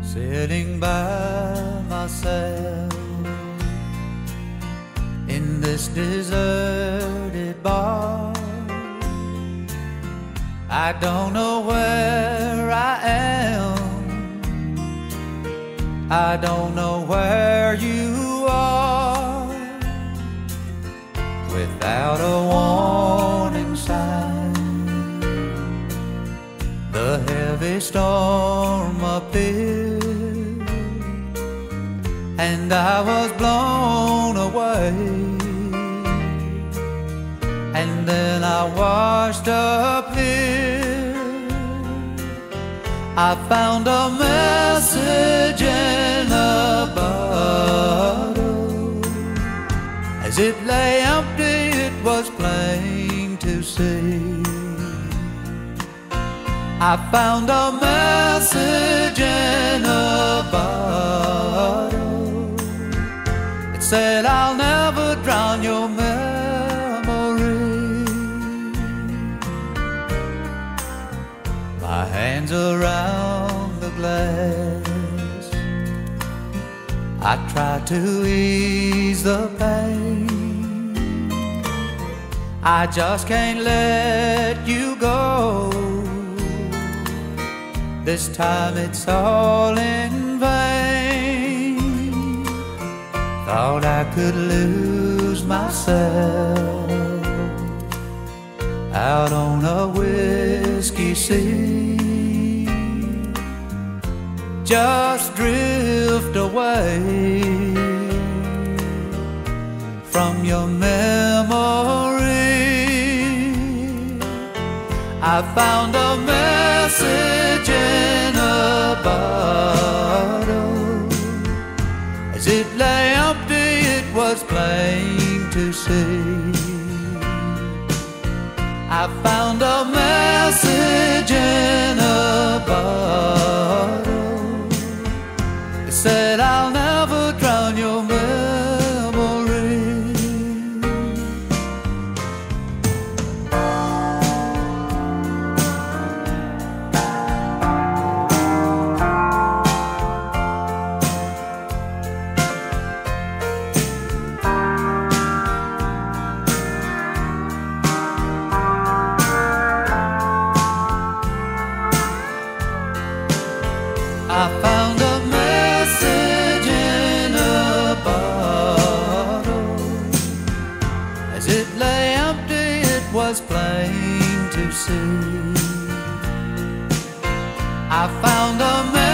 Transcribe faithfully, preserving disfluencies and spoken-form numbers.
sitting by myself in this deserted bar. I don't know where I am, I don't know where you are. Without a warning sign, the heavy storm appeared, and I was blown away. And then I washed up here. I found a message in a bottle. As it lay empty, it was plain to see. I found a message in a bottle. It said, I'll never drown your memory. My hands around the glass, I try to ease the pain. I just can't let you go. This time it's all in vain. Thought I could lose myself out on a whiskey sea, just drift away from your memory. I found a message in a bottle. As it lay empty, it was plain to see. I found a message in a bottle. It said, I'll never drown your memory. I found a message in a bottle. As it lay empty, it was plain to see. I found a message